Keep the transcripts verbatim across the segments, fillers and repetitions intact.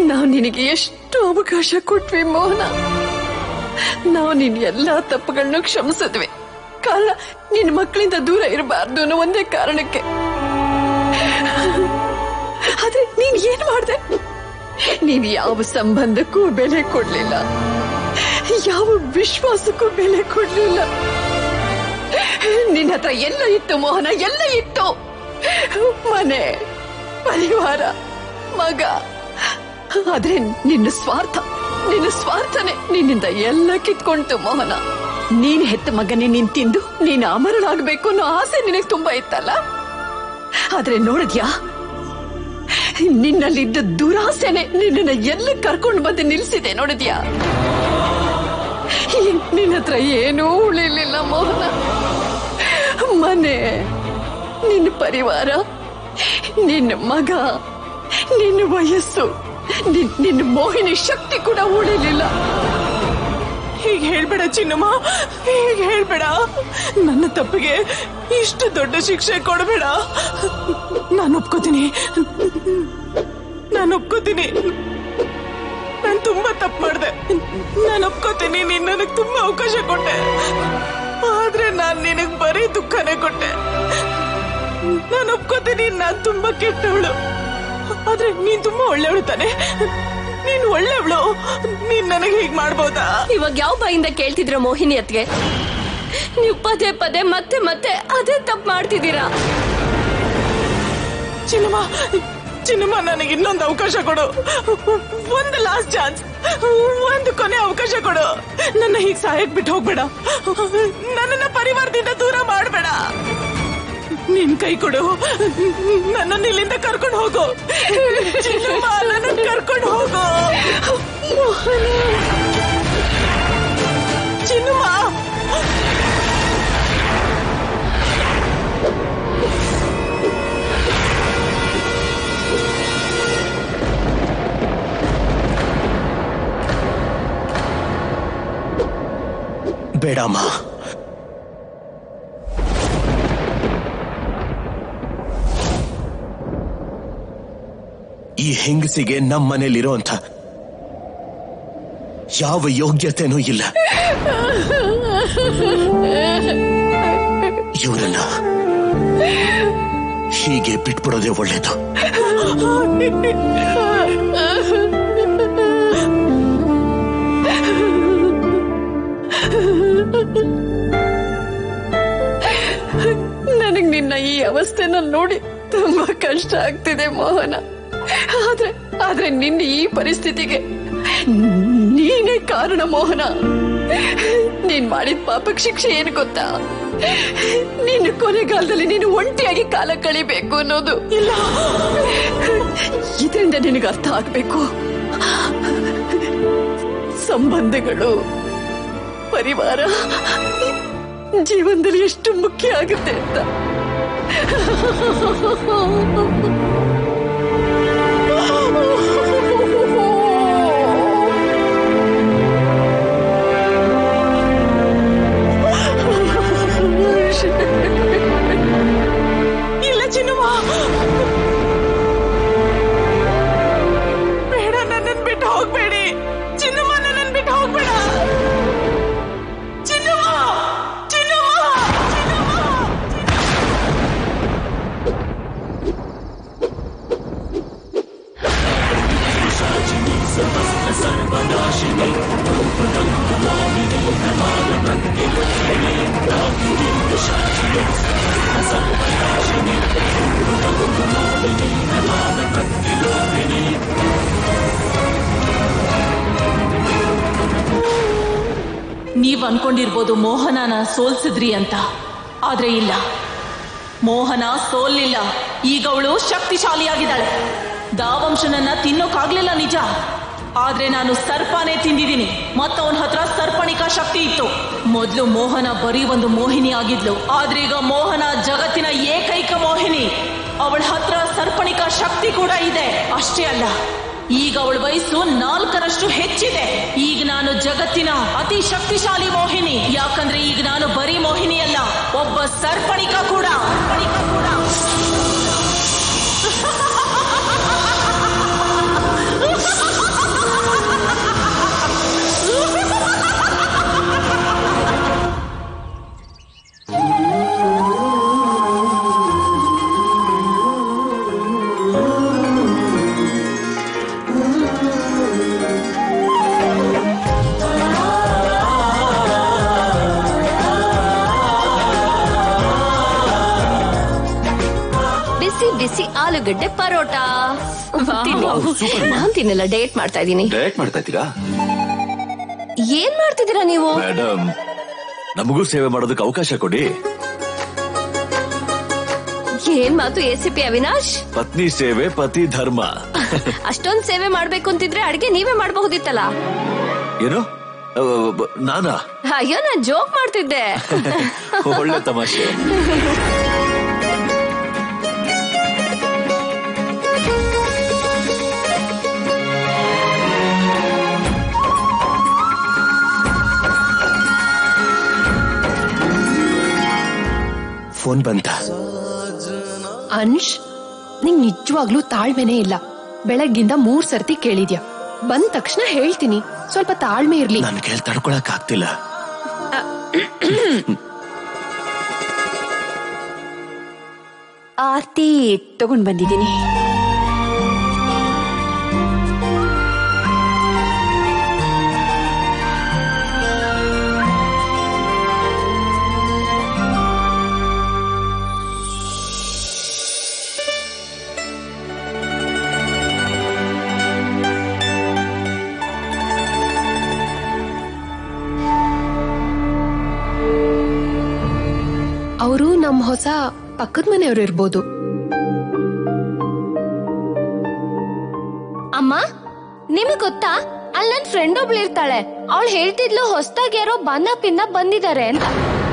ನಾವು ನಿನಗೆ ಎಷ್ಟು ಅವಕಾಶ ಕೊಟ್ವಿ ಮೋಹನ. ನಾವು ನಿನ್ ಎಲ್ಲಾ ತಪ್ಪುಗಳನ್ನ ಕ್ಷಮಿಸಿದ್ವಿ. ಕಾರಣ ನಿನ್ ಮಕ್ಕಳಿಂದ ದೂರ ಇರಬಾರ್ದು ಅನ್ನೋ ಒಂದೇ ಕಾರಣಕ್ಕೆ. ಆದ್ರೆ ನೀನ್ ಏನ್ ಮಾಡ್ದೆ? ನೀನ್ ಯಾವ ಸಂಬಂಧಕ್ಕೂ ಬೆಲೆ ಕೊಡ್ಲಿಲ್ಲ, ಯಾವ ವಿಶ್ವಾಸಕ್ಕೂ ಬೆಲೆ ಕೊಡ್ಲಿಲ್ಲ. ನಿನ್ನ ಹತ್ರ ಎಲ್ಲ ಇತ್ತು ಮೋಹನ, ಎಲ್ಲ ಇತ್ತು. ಮನೆ, ಪರಿವಾರ, ಮಗ. ಆದ್ರೆ ನಿನ್ನ ಸ್ವಾರ್ಥ, ನಿನ್ನ ಸ್ವಾರ್ಥನೆ ನಿನ್ನಿಂದ ಎಲ್ಲ ಕಿತ್ಕೊಂತು ಮೋಹನ. ನೀನ್ ಹೆತ್ತ ಮಗನೇ ನೀನ್ ತಿಂದು ನೀನ್ ಅಮರನಾಗ್ಬೇಕು ಅನ್ನೋ ಆಸೆ ನಿನಗೆ ತುಂಬಾ ಇತ್ತಲ್ಲ. ಆದ್ರೆ ನೋಡಿದ್ಯಾ, ನಿನ್ನಲ್ಲಿದ್ದ ದುರಾಸೆನೆ ನಿನ್ನ ಎಲ್ಲ ಕರ್ಕೊಂಡು ಬಂದು ನಿಲ್ಸಿದೆ. ನೋಡಿದ್ಯಾ, ನಿನ್ನ ಹತ್ರ ಏನೂ ಉಳಿಲಿಲ್ಲ ಮೋಹನ. ಮನೆ, ನಿನ್ನ ಪರಿವಾರ, ನಿನ್ನ ಮಗ, ನಿನ್ನ ವಯಸ್ಸು, ನಿನ್ನ ಮೋಹಿನಿ ಶಕ್ತಿ ಕೂಡ ಉಳಿಲಿಲ್ಲ. ಹೀಗೆ ಹೇಳ್ಬೇಡ ಚಿನ್ನಮ್ಮ, ಹೀಗೆ ಹೇಳ್ಬೇಡ. ನನ್ನ ತಪ್ಪಿಗೆ ಇಷ್ಟು ದೊಡ್ಡ ಶಿಕ್ಷೆ ಕೊಡಬೇಡ. ನಾನು ಒಪ್ಕೋತೀನಿ, ನಾನು ಒಪ್ಕೋತೀನಿ. ನಾನು ತುಂಬಾ ತಪ್ಪು ಮಾಡಿದೆ. ನಾನು ಒಪ್ಕೋತೀನಿ, ನೀನ್ ನನಗ್ ತುಂಬಾ ಅವಕಾಶ ಕೊಟ್ಟೆ. ಆದ್ರೆ ನಾನ್ ನಿನಗ್ ಬರೀ ದುಃಖನೇ ಕೊಟ್ಟೆ. ನಾನು ಒಪ್ಕೋತೀನಿ, ನಾನ್ ತುಂಬಾ ಕೆಟ್ಟವಳು. ಆದ್ರೆ ನೀನ್ ತುಂಬಾ ಒಳ್ಳೆವಳು ತಾನೆ. ನೀನ್ ಒಳ್ಳೆವಳು, ನೀನ್ ನನಗೆ ಹೀಗ್ ಮಾಡ್ಬೋದಾ? ಇವಾಗ ಯಾವ ಬಾಯಿಂದ ಕೇಳ್ತಿದ್ರ ಮೋಹಿನಿ ಅತ್ಗೆ? ನೀವು ಪದೇ ಪದೇ ಮತ್ತೆ ಮತ್ತೆ ಅದೇ ತಪ್ಪು ಮಾಡ್ತಿದ್ದೀರಾ. ಚಿನ್ನಮ್ಮ, ಚಿನ್ನಮ್ಮ, ನನಗೆ ಇನ್ನೊಂದು ಅವಕಾಶ ಕೊಡು. ಒಂದು ಲಾಸ್ಟ್ ಚಾನ್ಸ್, ಒಂದು ಕೊನೆ ಅವಕಾಶ ಕೊಡು. ನನ್ನ ಹೀಗೆ ಸಾಯಕ್ ಬಿಟ್ಟು ಹೋಗ್ಬೇಡ. ನನ್ನನ್ನ ಪರಿವಾರದಿಂದ ದೂರ ಮಾಡಬೇಡ. ನಿನ್ ಕೈ ಕೊಡು, ನನ್ನನ್ನು ಇಲ್ಲಿಂದ ಕರ್ಕೊಂಡು ಹೋಗು. ಚಿನ್ನಮ್ಮ, ನನ್ನನ್ನು ಕರ್ಕೊಂಡು ಹೋಗು. ಚಿನ್ನಮ್ಮ, ಬೇಡಮ್ಮ. ಈ ಹೆಂಗಸಿಗೆ ನಮ್ಮ ಮನೇಲಿರೋಂಥ ಯಾವ ಯೋಗ್ಯತೆನೂ ಇಲ್ಲ. ಇವರನ್ನ ಹೀಗೆ ಬಿಟ್ಬಿಡೋದೇ ಒಳ್ಳೇದು. ನನಗ್ ನಿನ್ನ ಈ ಅವಸ್ಥೆನ ನೋಡಿ ತುಂಬಾ ಕಷ್ಟ ಆಗ್ತಿದೆ ಮೋಹನ. ಆದ್ರೆ ಆದ್ರೆ ನಿನ್ನ ಈ ಪರಿಸ್ಥಿತಿಗೆ ನೀನೇ ಕಾರಣ ಮೋಹನ. ನೀನ್ ಮಾಡಿದ ಪಾಪಕ್ಕೆ ಶಿಕ್ಷೆ ಏನು ಗೊತ್ತಾ? ನಿನ್ನ ಕೊನೆಗಾಲದಲ್ಲಿ ನೀನು ಒಂಟಿಯಾಗಿ ಕಾಲ ಕಳಿಬೇಕು ಅನ್ನೋದು. ಇಲ್ಲ, ಇದರಿಂದ ನಿನಗೆ ಅರ್ಥ ಆಗ್ಬೇಕು. ಸಂಬಂಧಗಳು, ಪರಿವಾರ ಜೀವನದಲ್ಲಿ ಎಷ್ಟು ಮುಖ್ಯ ಆಗುತ್ತೆ ಅಂತ. ಇಲ್ಲ ಚಿನ್ನಮ್ಮ, ಬೇಡ, ನನ್ನನ್ನು ಬಿಟ್ಟು ಹೋಗ್ಬೇಡಿ. ಚಿನ್ನಮ್ಮ, ನನ್ನನ್ನು ಬಿಟ್ಟು ಹೋಗ್ಬೇಡ. ಚಿನ್ನಮ್ಮ, ಚಿನ್ನಮ್ಮ, ನೀವ್ ಅನ್ಕೊಂಡಿರ್ಬೋದು ಮೋಹನನ ಸೋಲ್ಸಿದ್ರಿ ಅಂತ, ಆದ್ರೆ ಇಲ್ಲ, ಮೋಹನ ಸೋಲಿಲ್ಲ. ಈಗ ಅವಳು ಶಕ್ತಿಶಾಲಿಯಾಗಿದ್ದಾಳೆ. ದಾವಂಶನನ್ನ ತಿನ್ನೋಕಾಗ್ಲಿಲ್ಲ ನಿಜ, ಆದ್ರೆ ನಾನು ಸರ್ಪನೇ ತಿಂದಿದ್ದೀನಿ. ಮತ್ತವನ ಹತ್ರ ಸರ್ಪಣಿಕಾ ಶಕ್ತಿ ಇತ್ತು. ಮೊದ್ಲು ಮೋಹನ ಬರೀ ಒಂದು ಮೋಹಿನಿ ಆಗಿದ್ಲು, ಆದ್ರೆ ಈಗ ಮೋಹನ ಜಗತ್ತಿನ ಏಕೈಕ ಮೋಹಿನಿ. ಅವಳ ಹತ್ರ ಸರ್ಪಣಿಕಾ ಶಕ್ತಿ ಕೂಡ ಇದೆ. ಅಷ್ಟೇ ಅಲ್ಲ, ಈಗ ಅವಳ ವಯಸ್ಸು ನಾಲ್ಕರಷ್ಟು ಹೆಚ್ಚಿದೆ. ಈಗ ನಾನು ಜಗತ್ತಿನ ಅತಿ ಶಕ್ತಿಶಾಲಿ ಮೋಹಿನಿ. ಯಾಕಂದ್ರೆ ಈಗ ನಾನು ಬರೀ ಮೋಹಿನಿ ಅಲ್ಲ, ಒಬ್ಬ ಸರ್ಪಣಿಕ ಕೂಡ. ಸರ್ಪಣಿಕ ಕೂಡ. ಆಲೂಗಡ್ಡೆ ಪರೋಟ ತಿನ್ನು. ನಾನ್ ತಿನ್ನಲ್ಲ, ಡಯಟ್ ಮಾಡ್ತಾ ಇದೀನಿ. ಡಯಟ್ ಮಾಡ್ತಾ ಇದ್ದೀರಾ? ಏನ್ ಮಾಡ್ತಿದ್ದೀರಾ ನೀವು? ಮೇಡಮ್, ನಮಗೂ ಸೇವೆ ಮಾಡೋದಕ್ಕೆ ಅವಕಾಶ ಕೊಡಿ. ಏನ್ ಮಾತು ಎ ಸಿ ಪಿ ಅವಿನಾಶ್? ಪತ್ನಿ ಸೇವೆ ಪತಿ ಧರ್ಮ. ಅಷ್ಟೊಂದ್ ಸೇವೆ ಮಾಡ್ಬೇಕು ಅಂತಿದ್ರೆ ಅಡ್ಗೆ ನೀವೇ ಮಾಡಬಹುದಿತ್ತಲ್ಲ. ಏನು ನಾನಾ? ಅಯ್ಯೋ, ನಾನ್ ಜೋಕ್ ಮಾಡ್ತಿದ್ದೆ. ಒಳ್ಳೆ ತಮಾಷೆ. ಫೋನ್ ಬಂತ? ಅಂಶ್, ನಿಂಗ್ ನಿಜವಾಗ್ಲೂ ತಾಳ್ಮೆನೇ ಇಲ್ಲ. ಬೆಳಗ್ಗಿಂದ ಮೂರ್ ಸರ್ತಿ ಕೇಳಿದ್ಯಾ, ಬಂದ ತಕ್ಷಣ ಹೇಳ್ತೀನಿ, ಸ್ವಲ್ಪ ತಾಳ್ಮೆ ಇರ್ಲಿ. ನನ್ ಕೈಲಿ ತಡ್ಕೊಳಕ್ ಆಗ್ತಿಲ್ಲ. ಆರ್ತಿ ತಗೊಂಡ್ ಬಂದಿದ್ದೀನಿ. ಅವರು ನಮ್ ಹೊಸ ಪಕ್ಕದ ಮನೆಯವರು ಇರ್ಬೋದು. ಅಮ್ಮ, ನಿಮಗ್ ಗೊತ್ತಾ, ಅಲ್ಲಿ ನನ್ ಫ್ರೆಂಡ್ ಒಬ್ಳು ಇರ್ತಾಳೆ. ಅವಳು ಹೇಳ್ತಿದ್ಲು ಹೊಸದಾಗಿ ಯಾರೋ ಬನ್ನ ಪಿನ್ನ ಬಂದಿದ್ದಾರೆ ಅಂತ.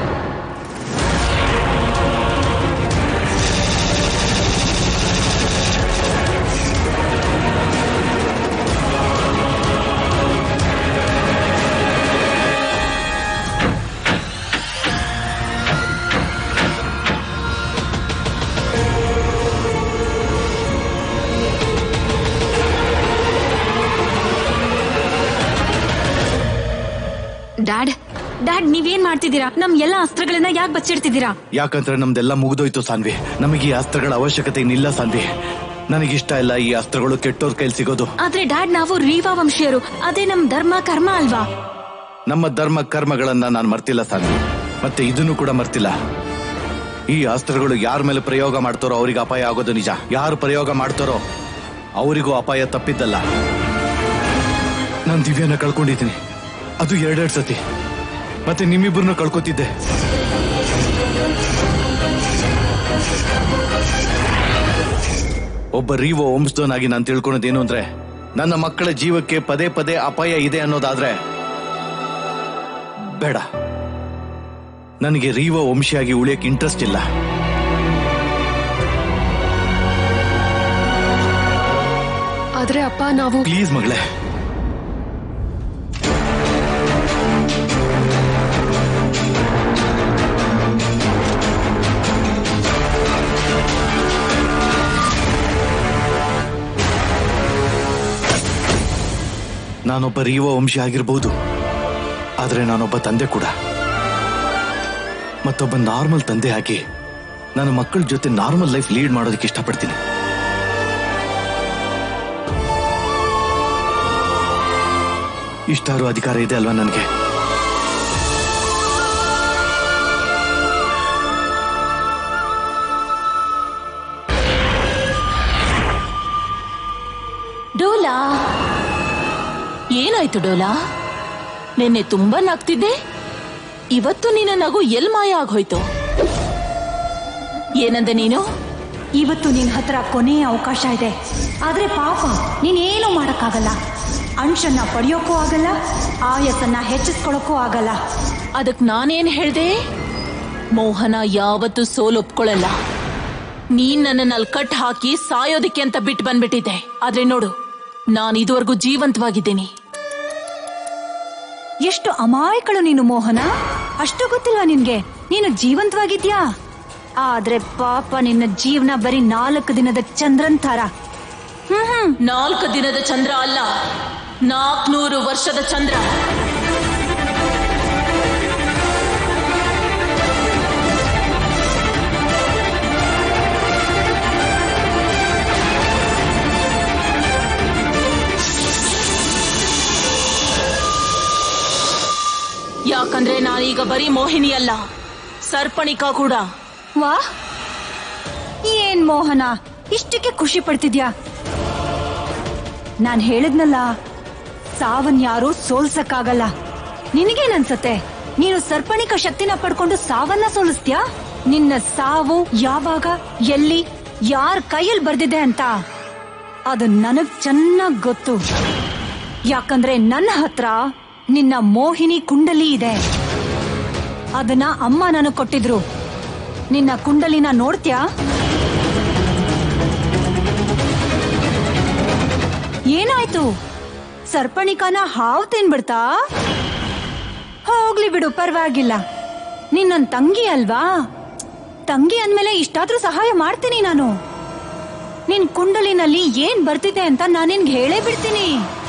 ಡ್ಯಾಡ್ ಡ್ಯಾಡ್ ನೀವೇನ್ ಮಾಡ್ತಿದ್ದೀರಾ? ನಮ್ ಎಲ್ಲಾ ಅಸ್ತ್ರಗಳನ್ನ ಯಾಕೆ ಬಚ್ಚಿಡ್ತಿದ್ದೀರಾ? ಯಾಕಂದ್ರೆ ನಮ್ದೆಲ್ಲ ಮುಗಿದೋಯ್ತು ಸಾನ್ವಿ. ನಮಗೆ ಈ ಅಸ್ತ್ರಗಳ ಅವಶ್ಯಕತೆ ಇನ್ನಿಲ್ಲ ಸಾನ್ವಿ. ನನಗಿಷ್ಟ ಇಲ್ಲ ಈ ಅಸ್ತ್ರಗಳು ಕೆಟ್ಟೋರ್ ಕೈಲಿ ಸಿಗೋದು. ಆದ್ರೆ ಡ್ಯಾಡ್, ನಾವು ರೀವಾ ವಂಶೀಯರು, ಅದೇ ನಮ್ ಧರ್ಮ ಕರ್ಮ ಅಲ್ವಾ? ನಮ್ಮ ಧರ್ಮ ಕರ್ಮಗಳನ್ನ ನಾನ್ ಮರ್ತಿಲ್ಲ ಸಾನ್ವಿ, ಮತ್ತೆ ಇದನ್ನು ಕೂಡ ಮರ್ತಿಲ್ಲ. ಈ ಅಸ್ತ್ರಗಳು ಯಾರ ಮೇಲೆ ಪ್ರಯೋಗ ಮಾಡ್ತಾರೋ ಅವ್ರಿಗೆ ಅಪಾಯ ಆಗೋದು ನಿಜ. ಯಾರು ಪ್ರಯೋಗ ಮಾಡ್ತಾರೋ ಅವರಿಗೂ ಅಪಾಯ ತಪ್ಪಿದ್ದಲ್ಲ. ನಾನ್ ದಿವ್ಯನ ಕಳ್ಕೊಂಡಿದ್ದೀನಿ, ಅದು ಎರಡೆರಡು ಸತಿ. ಮತ್ತೆ ನಿಮ್ಮಿಬ್ಬರನ್ನು ಕಳ್ಕೊತಿದ್ದೆ. ಒಬ್ಬ ರೀವೋ ವಂಶದವನಾಗಿ ನಾನು ತಿಳ್ಕೊಳೋದೇನು ಅಂದ್ರೆ, ನನ್ನ ಮಕ್ಕಳ ಜೀವಕ್ಕೆ ಪದೇ ಪದೇ ಅಪಾಯ ಇದೆ ಅನ್ನೋದಾದ್ರೆ ಬೇಡ. ನನಗೆ ರೀವೋ ವಂಶಿಯಾಗಿ ಉಳಿಯಕ್ಕೆ ಇಂಟ್ರೆಸ್ಟ್ ಇಲ್ಲ. ಆದ್ರೆ ಅಪ್ಪ, ನಾವು ಪ್ಲೀಸ್ ಮಗಳೇ, ನಾನೊಬ್ಬ ರೀವ ವಂಶಿ ಆಗಿರ್ಬೋದು, ಆದ್ರೆ ನಾನೊಬ್ಬ ತಂದೆ ಕೂಡ. ಮತ್ತೊಬ್ಬ ನಾರ್ಮಲ್ ತಂದೆ ಆಗಿ ನನ್ನ ಮಕ್ಕಳ ಜೊತೆ ನಾರ್ಮಲ್ ಲೈಫ್ ಲೀಡ್ ಮಾಡೋದಕ್ಕೆ ಇಷ್ಟಪಡ್ತೀನಿ. ಇಷ್ಟಾರು ಅಧಿಕಾರ ಇದೆ ಅಲ್ವಾ ನನಗೆ? ಡೋಲಾ, ಏನಾಯ್ತು ಡೋಲಾ? ನಿನ್ನೆ ತುಂಬಾ ನಗ್ತಿದ್ದೆ, ಇವತ್ತು ನಿನ್ನ ನಗು ಎಲ್ ಮಾಯ ಆಗೋಯ್ತು? ಏನಂದೆ ನೀನು? ಇವತ್ತು ನಿನ್ ಹತ್ರ ಕೊನೆಯ ಅವಕಾಶ ಇದೆ, ಆದ್ರೆ ಪಾಪ ನೀನೇನು ಮಾಡಕ್ಕಾಗಲ್ಲ. ಅಂಶನ್ನ ಪಡೆಯೋಕ್ಕೂ ಆಗಲ್ಲ, ಆಯಸ್ಸನ್ನ ಹೆಚ್ಚಿಸ್ಕೊಳಕ್ಕೂ ಆಗಲ್ಲ. ಅದಕ್ ನಾನೇನ್ ಹೇಳ್ದೆ? ಮೋಹನ ಯಾವತ್ತೂ ಸೋಲೊಪ್ಕೊಳ್ಳಲ್ಲ. ನೀನ್ ನನ್ನನ್ನ ಅಲ್ಲಿ ಕಟ್ ಹಾಕಿ ಸಾಯೋದಿಕ್ಕೆ ಅಂತ ಬಿಟ್ಟು ಬಂದ್ಬಿಟ್ಟಿದ್ದೆ. ಆದ್ರೆ ನೋಡು, ನಾನು ಇದುವರೆಗೂ ಜೀವಂತವಾಗಿದ್ದೀನಿ. ಎಷ್ಟು ಅಮಾಯಕಳು ನೀನು ಮೋಹನ, ಅಷ್ಟು ಗೊತ್ತಿಲ್ವಾ ನಿನ್ಗೆ? ನೀನು ಜೀವಂತವಾಗಿದ್ಯಾ, ಆದ್ರೆ ಪಾಪ ನಿನ್ನ ಜೀವನ ಬರೀ ನಾಲ್ಕು ದಿನದ ಚಂದ್ರನ್ ತರ. ಹ್ಮ್ ಹ್ಮ್ ನಾಲ್ಕು ದಿನದ ಚಂದ್ರ ಅಲ್ಲ, ನಾಲ್ಕನೂರು ವರ್ಷದ ಚಂದ್ರ. ಯಾಕಂದ್ರೆ ನಾನೀಗ ಬರೀ ಮೋಹಿನಿ ಅಲ್ಲ, ಸರ್ಪಣಿಕಾ ಕೂಡ. ವಾ, ಏನ್ ಮೋಹನ, ಇಷ್ಟಕ್ಕೆ ಖುಷಿ ಪಡ್ತಿದ್ಯಾ? ನಾನ್ ಹೇಳಿದ್ನಲ್ಲ, ಸಾವನ್ ಯಾರು ಸೋಲ್ಸಕ್ಕಾಗಲ್ಲ. ನಿನಗೇನನ್ಸತ್ತೆ? ನೀನು ಸರ್ಪಣಿಕ ಶಕ್ತಿನ ಪಡ್ಕೊಂಡು ಸಾವನ್ನ ಸೋಲಿಸ್ತ್ಯಾ? ನಿನ್ನ ಸಾವು ಯಾವಾಗ, ಎಲ್ಲಿ, ಯಾರ ಕೈಯಲ್ಲಿ ಬರ್ದಿದೆ ಅಂತ ಅದು ನನಗ್ ಚೆನ್ನಾಗ್ ಗೊತ್ತು. ಯಾಕಂದ್ರೆ ನನ್ನ ಹತ್ರ ನಿನ್ನ ಮೋಹಿನಿ ಕುಂಡಲಿ ಇದೆ. ಅದನ್ನ ಅಮ್ಮ ನನಗ್ ಕೊಟ್ಟಿದ್ರು. ನಿನ್ನ ಕುಂಡಲಿನ ನೋಡ್ತ್ಯಾ? ಏನಾಯ್ತು? ಸರ್ಪಣಿಕನ ಹಾವು ತಿನ್ಬಿಡ್ತಾ? ಹೋಗ್ಲಿ ಬಿಡು, ಪರವಾಗಿಲ್ಲ. ನಿನ್ನನ್ ತಂಗಿ ಅಲ್ವಾ? ತಂಗಿ ಅಂದ್ಮೇಲೆ ಇಷ್ಟಾದ್ರೂ ಸಹಾಯ ಮಾಡ್ತೀನಿ ನಾನು. ನಿನ್ ಕುಂಡಲಿನಲ್ಲಿ ಏನ್ ಬರ್ತಿದೆ ಅಂತ ನಾನು ನಿನ್ಗೆ ಹೇಳೇ ಬಿಡ್ತೀನಿ.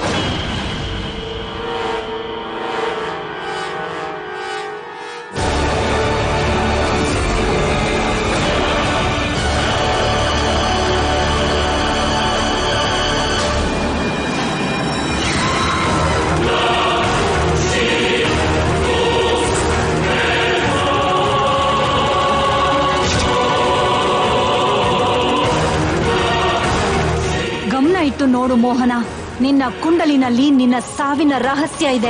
ಇಟ್ಟು ನೋಡು ಮೋಹನ, ನಿನ್ನ ಕುಂಡಲಿನಲ್ಲಿ ನಿನ್ನ ಸಾವಿನ ರಹಸ್ಯ ಇದೆ.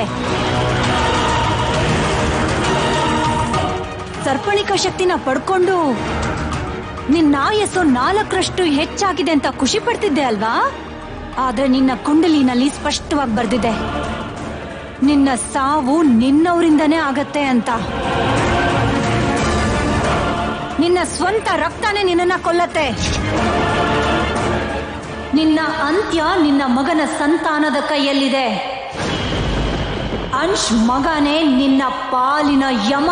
ಸರ್ಪಣಿಕ ಶಕ್ತಿನ ಪಡ್ಕೊಂಡು ನಿನ್ನ ಆಯಸ್ಸು ನಾಲ್ಕರಷ್ಟು ಹೆಚ್ಚಾಗಿದೆ ಅಂತ ಖುಷಿ ಪಡ್ತಿದ್ದೆ ಅಲ್ವಾ? ಆದ್ರೆ ನಿನ್ನ ಕುಂಡಲಿನಲ್ಲಿ ಸ್ಪಷ್ಟವಾಗಿ ಬರ್ದಿದೆ, ನಿನ್ನ ಸಾವು ನಿನ್ನವರಿಂದನೇ ಆಗತ್ತೆ ಅಂತ. ನಿನ್ನ ಸ್ವಂತ ರಕ್ತನೇ ನಿನ್ನನ್ನ ಕೊಲ್ಲತ್ತೆ. ನಿನ್ನ ಅಂತ್ಯ ನಿನ್ನ ಮಗನ ಸಂತಾನದ ಕೈಯಲ್ಲಿದೆ. ಅಂಶ್ ಮಗನೇ ನಿನ್ನ ಪಾಲಿನ ಯಮ.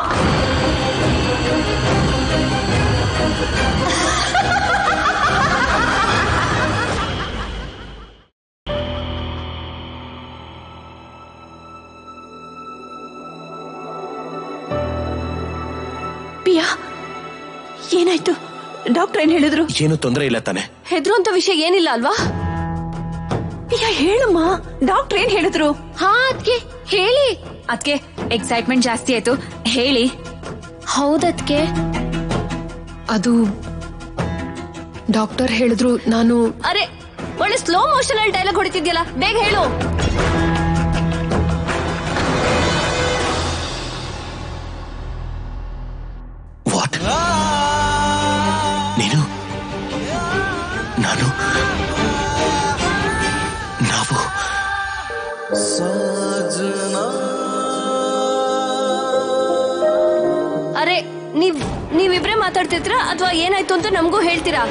ಪಿಯಾ, ಏನಾಯ್ತು? ಡಾಕ್ಟರ್ ಏನ್ ಹೇಳಿದ್ರು? ಏನು ತೊಂದರೆ ಇಲ್ಲ ತಾನೆ? ಹೆದ್ರುವಂತ ವಿಷಯ ಏನಿಲ್ಲ ಅಲ್ವಾ? ಪಿಯಾ ಹೇಳಮ್ಮ, ಡಾಕ್ಟರ್ ಏನ್ ಹೇಳಿದ್ರು? ಹಾ ಅದ್ಕೆ ಹೇಳಿ. ಅದ್ಕೆ ಎಕ್ಸೈಟ್ಮೆಂಟ್ ಜಾಸ್ತಿ ಆಯ್ತು, ಹೇಳಿ. ಹೌದದ್ಕೆ ಅದು ಡಾಕ್ಟರ್ ಹೇಳಿದ್ರು. ನಾನು ಅರೆ ಒಳ್ಳೆ ಸ್ಲೋ ಮೋಷನ್ ಅಲ್ಲಿ ಡೈಲಾಗ್ ಹೊಡಿತಿದ್ಯಲ್ಲ, ಬೇಗ ಹೇಳು. ವಾಟ್? ನೀನು, ನಾನು, ನಾವು ಅರೆ ನೀವ್ ನೀವಿಬ್ರೇ ಮಾತಾಡ್ತಿದ್ರ ಅಥವಾ ಏನಾಯ್ತು ಅಂತ ನಮಗೂ ಹೇಳ್ತೀರಾ?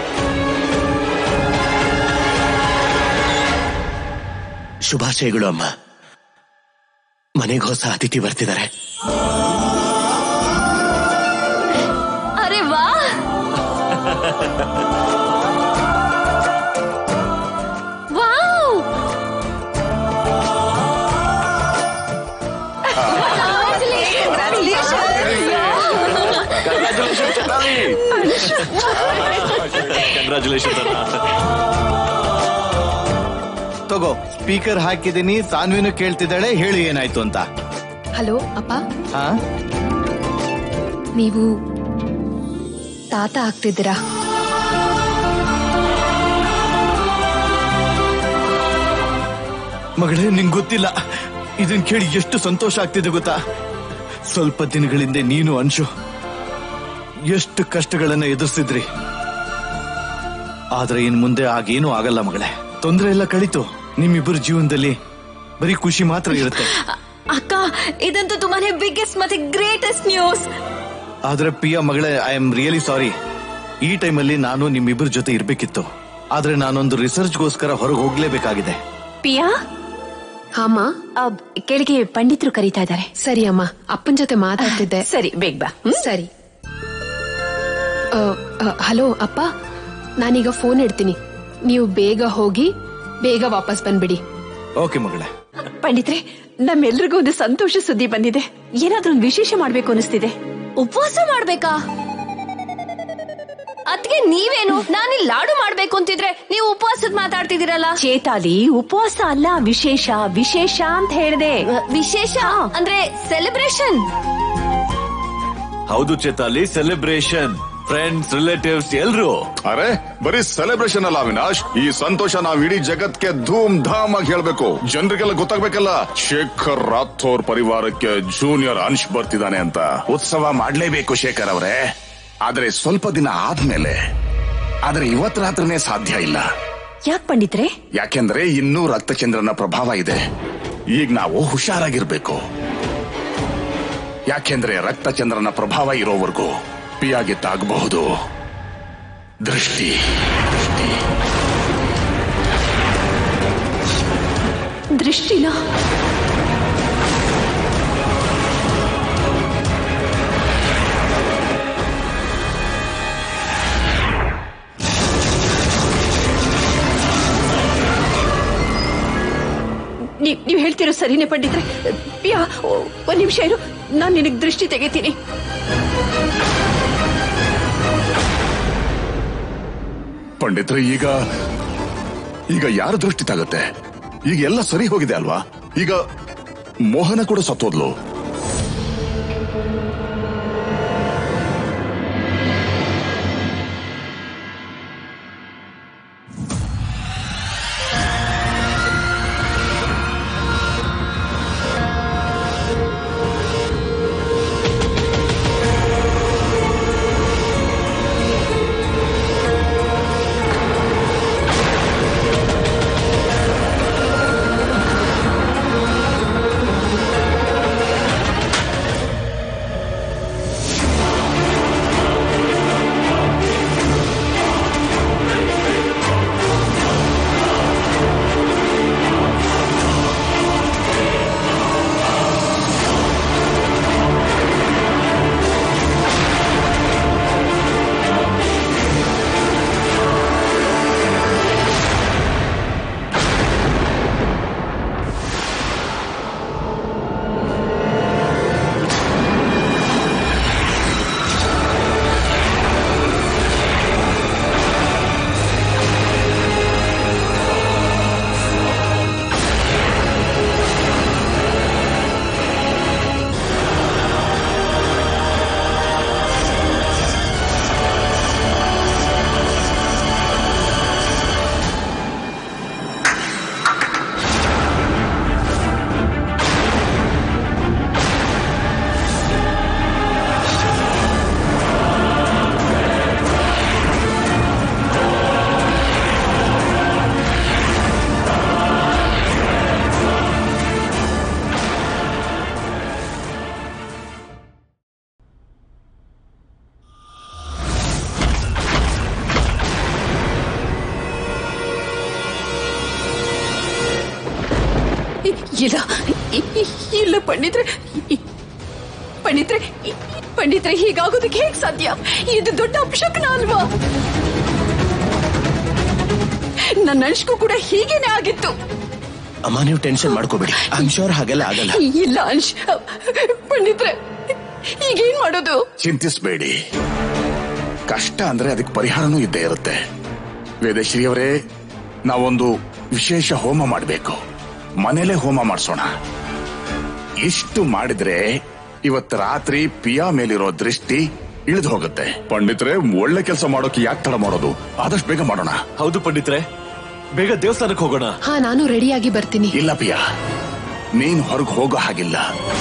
ಶುಭಾಶಯಗಳು ಅಮ್ಮ. ಮನೆಗೆ ಹೊಸ ಅತಿಥಿ ಬರ್ತಿದ್ದಾರೆ. ಅರೆ ವಾ, ವಾವ್! ಕಂಗ್ರಾಚುಲೇಷನ್. ತಗೋ, ಸ್ಪೀಕರ್ ಹಾಕಿದೀನಿ. ಸಾನ್ವಿನು ಕೇಳ್ತಿದ್ದಾಳೆ, ಹೇಳಿ ಏನಾಯ್ತು ಅಂತ. ಹಲೋ ಅಪ್ಪ, ಹಾ, ನೀವು ತಾತ ಆಗ್ತಿದ್ದೀರಾ? ಮಗಳೇ, ನಿಂಗೆ ಗೊತ್ತಿಲ್ಲ, ಇದನ್ ಕೇಳಿ ಎಷ್ಟು ಸಂತೋಷ ಆಗ್ತಿದೆ ಗೊತ್ತಾ? ಸ್ವಲ್ಪ ದಿನಗಳಿಂದ ನೀನು ಅಂಶು ಎಷ್ಟು ಕಷ್ಟಗಳನ್ನ ಎದುರಿಸಿದ್ರಿ. ಆದ್ರೆ ಇನ್ ಮುಂದೆ ಆಗೇನೂ ಆಗಲ್ಲ ಮಗಳೇ. ತೊಂದರೆ ಎಲ್ಲ ಕಳಿತು. ನಿಮ್ಮಿಬ್ಬರ ಜೀವನದಲ್ಲಿ ಬರೀ ಖುಷಿ ಮಾತ್ರ ಇರುತ್ತೆ. ಅಕ್ಕ, ಇದಂತೂ ತುಂಬಾನೇ ಬಿಗ್ಗೆಸ್ಟ್ ಮತ್ತೆ ಗ್ರೇಟೆಸ್ಟ್ ನ್ಯೂಸ್. ಆದ್ರೆ ಪಿಯಾ ಮಗಳೇ, ಐ ಆಮ್ ರಿಯಲಿ ಸಾರಿ. ಈ ಟೈಮಲ್ಲಿ ನಾನು ನಿಮ್ಮಿಬ್ಬರ ಜೊತೆ ಇರ್ಬೇಕಿತ್ತು. ಆದ್ರೆ ನಾನೊಂದು ರಿಸರ್ಚ್ಗೋಸ್ಕರ ಹೊರಗೆ ಹೋಗ್ಲೇಬೇಕಾಗಿದೆ. ಪಿಯಾ, ಅಮ್ಮ ಕೆಳಗೆ ಪಂಡಿತರು ಕರೀತಾ ಇದ್ದಾರೆ. ಸರಿ ಅಮ್ಮ, ಅಪ್ಪನ ಜೊತೆ ಮಾತಾಡ್ತಿದ್ದೆ. ಸರಿ, ಬೇಗ ಬಾ. ಸರಿ. ಹಲೋ ಅಪ್ಪ, ನಾನೀಗ ಫೋನ್ ಇಡ್ತೀನಿ. ನೀವು ಬೇಗ ಹೋಗಿ ಬೇಗ ವಾಪಸ್ ಬಂದ್ಬಿಡಿ. ಓಕೆ ಮಗಳೇ. ಪಂಡಿತ್ರೆ, ನಮ್ಮೆಲ್ರಿಗೂ ಒಂದು ಸಂತೋಷ ಸುದ್ದಿ ಬಂದಿದೆ. ಏನಾದ್ರೂ ಒಂದು ವಿಶೇಷ ಮಾಡ್ಬೇಕು ಅನಿಸ್ತಿದೆ. ಉಪವಾಸ ಮಾಡ್ಬೇಕಾ? ಅದ್ಕೆ ನೀವೇನು, ನಾನಿಲ್ಲಿ ಲಾಡು ಮಾಡ್ಬೇಕು ಅಂತಿದ್ರೆ ನೀವು ಉಪವಾಸದ ಮಾತಾಡ್ತಿದ್ದೀರಲ್ಲ. ಚೇತಾಲಿ, ಉಪವಾಸ ಅಲ್ಲ, ವಿಶೇಷ. ವಿಶೇಷ ಅಂತ ಹೇಳಿದೆ. ವಿಶೇಷ ಅಂದ್ರೆ ಸೆಲೆಬ್ರೇಷನ್. ಹೌದು ಚೇತಾಲಿ, ಸೆಲೆಬ್ರೇಷನ್. ಫ್ರೆಂಡ್ಸ್ ರಿಲೇಟಿವ್ಸ್ ಎಲ್ರು. ಅರೆ ಬರೀ ಸೆಲೆಬ್ರೇಷನ್ ಅಲ್ಲ ಅವಿನಾಶ್, ಈ ಸಂತೋಷ ನಾವ್ ಇಡೀ ಜಗತ್ಗೆ ಧೂಮ್ ಧಾಮ್ ಆಗಿ ಹೇಳ್ಬೇಕು. ಜನರಿಗೆಲ್ಲ ಗೊತ್ತಾಗ್ಬೇಕಲ್ಲ ಶೇಖರ್ ರಾಥೋರ್ ಪರಿವಾರಕ್ಕೆ ಜೂನಿಯರ್ ಅಂಶ್ ಬರ್ತಿದ್ದಾನೆ ಅಂತ. ಉತ್ಸವ ಮಾಡ್ಲೇಬೇಕು ಶೇಖರ್ ಅವರೇ, ಆದ್ರೆ ಸ್ವಲ್ಪ ದಿನ ಆದ್ಮೇಲೆ. ಆದ್ರೆ ಇವತ್ ರಾತ್ರಿನೇ ಸಾಧ್ಯ ಇಲ್ಲ. ಯಾಕೆ ಪಂಡಿತ್ರೆ? ಯಾಕೆಂದ್ರೆ ಇನ್ನೂ ರಕ್ತಚಂದ್ರನ ಪ್ರಭಾವ ಇದೆ. ಈಗ ನಾವು ಹುಷಾರಾಗಿರ್ಬೇಕು. ಯಾಕೆಂದ್ರೆ ರಕ್ತಚಂದ್ರನ ಪ್ರಭಾವ ಇರೋವರೆಗೂ ಪಿಯಾಗೆ ತಾಗಬಹುದು ದೃಷ್ಟಿ. ದೃಷ್ಟಿನ ನೀವು ಹೇಳ್ತಿರೋ ಸರಿನೇ ಪಂಡಿತ್ರೆ. ಪಿಯಾ ಒಂದ್ ನಿಮಿಷ ಇರು, ನಾನು ನಿನಗೆ ದೃಷ್ಟಿ ತೆಗಿತೀನಿ. ಪಂಡಿತ್ರೆ ಈಗ ಈಗ ಯಾರ ದೃಷ್ಟಿ ತಾಗತ್ತೆ? ಈಗ ಎಲ್ಲ ಸರಿ ಹೋಗಿದೆ ಅಲ್ವಾ? ಈಗ ಮೋಹನ ಕೂಡ ಸತ್ತೋದ್ಲು. ಇಲ್ಲ ಇಲ್ಲ ಪಂಡಿತ್ರೆ, ಪಂಡಿತ್ರೆ ಪಂಡಿತ್ರೆ ಹೀಗಾಗೋದಕ್ಕೆ ಹೇಗ್ ಸಾಧ್ಯ? ಇದು ದೊಡ್ಡ ಅಪಶಕನ ಅಲ್ವಾ? ನನ್ನ ಅಂಶ್ಗೂ ಕೂಡ ಹೀಗೇನೆ ಆಗಿತ್ತು. ಅಮ್ಮ ನೀವು ಟೆನ್ಷನ್ ಮಾಡ್ಕೋಬೇಡಿ, ಐ ಆಮ್ ಶ್ಯೂರ್ ಹಾಗೆಲ್ಲ ಆಗಲ್ಲ. ಇಲ್ಲ ಅಂಶ್, ಪಂಡಿತ್ರೆ ಈಗೇನ್ ಮಾಡೋದು? ಚಿಂತಿಸಬೇಡಿ, ಕಷ್ಟ ಅಂದ್ರೆ ಅದಕ್ಕೆ ಪರಿಹಾರನೂ ಇದ್ದೇ ಇರುತ್ತೆ. ವೇದಶ್ರೀ ಅವರೇ, ನಾವೊಂದು ವಿಶೇಷ ಹೋಮ ಮಾಡಬೇಕು. ಮನೇಲೆ ಹೋಮ ಮಾಡಿಸೋಣ. ಇಷ್ಟು ಮಾಡಿದ್ರೆ ಇವತ್ತು ರಾತ್ರಿ ಪಿಯಾ ಮೇಲಿರೋ ದೃಷ್ಟಿ ಇಳಿದು ಹೋಗುತ್ತೆ. ಪಂಡಿತ್ರೆ, ಒಳ್ಳೆ ಕೆಲಸ ಮಾಡೋಕೆ ಯಾಕೆ ತಡ ಮಾಡೋದು? ಆದಷ್ಟು ಬೇಗ ಮಾಡೋಣ. ಹೌದು ಪಂಡಿತ್ರೆ, ಬೇಗ ದೇವಸ್ಥಾನಕ್ಕೆ ಹೋಗೋಣ. ಹಾ, ನಾನು ರೆಡಿಯಾಗಿ ಬರ್ತೀನಿ. ಇಲ್ಲ ಪಿಯಾ, ನೀನು ಹೊರಗೆ ಹೋಗೋ ಹಾಗಿಲ್ಲ.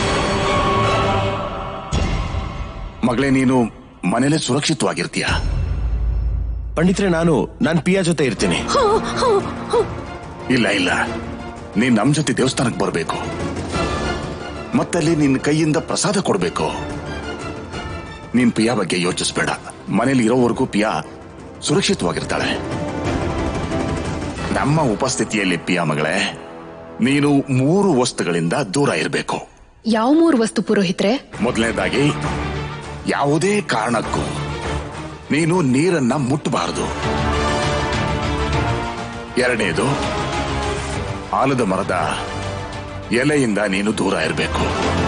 ಮಗಳೇ, ನೀನು ಮನೇಲೆ ಸುರಕ್ಷಿತವಾಗಿರ್ತೀಯ. ಪಂಡಿತ್ರೆ, ನಾನು ನಾನ್ ಪಿಯಾ ಜೊತೆ ಇರ್ತೀನಿ. ಇಲ್ಲ ಇಲ್ಲ, ನೀನ್ ನಮ್ ಜೊತೆ ದೇವಸ್ಥಾನಕ್ಕೆ ಬರಬೇಕು. ಮತ್ತಲ್ಲಿ ನಿನ್ನ ಕೈಯಿಂದ ಪ್ರಸಾದ ಕೊಡ್ಬೇಕು. ನೀನ್ ಪಿಯಾ ಬಗ್ಗೆ ಯೋಚಿಸ್ಬೇಡ. ಮನೇಲಿ ಇರೋವರೆಗೂ ಪಿಯಾ ಸುರಕ್ಷಿತವಾಗಿರ್ತಾಳೆ. ನಮ್ಮ ಉಪಸ್ಥಿತಿಯಲ್ಲಿ ಪಿಯಾ ಮಗಳೇ, ನೀನು ಮೂರು ವಸ್ತುಗಳಿಂದ ದೂರ ಇರಬೇಕು. ಯಾವ ಮೂರು ವಸ್ತು ಪುರೋಹಿತ್ರೆ? ಮೊದಲನೇದಾಗಿ, ಯಾವುದೇ ಕಾರಣಕ್ಕೂ ನೀನು ನೀರನ್ನ ಮುಟ್ಟಬಾರದು. ಎರಡನೇದು, ಆಲದ ಮರದ ಎಲೆಯಿಂದ ನೀನು ದೂರ ಇರಬೇಕು.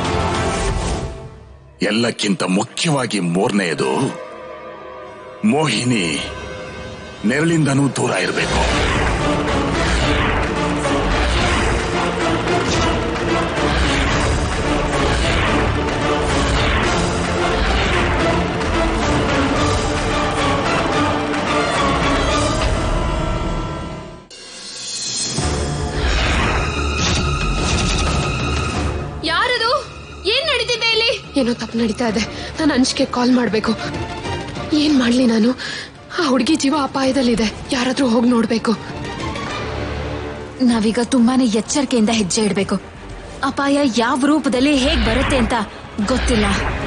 ಎಲ್ಲಕ್ಕಿಂತ ಮುಖ್ಯವಾಗಿ ಮೂರನೆಯದು, ಮೋಹಿನಿ ನೆರಳಿಂದನೂ ದೂರ ಇರಬೇಕು. ಏನೋ ತಪ್ಪು ನಡೀತಾ ಇದೆ. ನಾನು ಅಂಜಿಕೆ ಕಾಲ್ ಮಾಡ್ಬೇಕು. ಏನ್ ಮಾಡ್ಲಿ ನಾನು? ಆ ಹುಡುಗಿ ಜೀವ ಅಪಾಯದಲ್ಲಿದೆ. ಯಾರಾದ್ರೂ ಹೋಗಿ ನೋಡ್ಬೇಕು. ನಾವೀಗ ತುಂಬಾನೇ ಎಚ್ಚರಿಕೆಯಿಂದ ಹೆಜ್ಜೆ ಇಡ್ಬೇಕು. ಅಪಾಯ ಯಾವ ರೂಪದಲ್ಲಿ ಹೇಗ್ ಬರುತ್ತೆ ಅಂತ ಗೊತ್ತಿಲ್ಲ.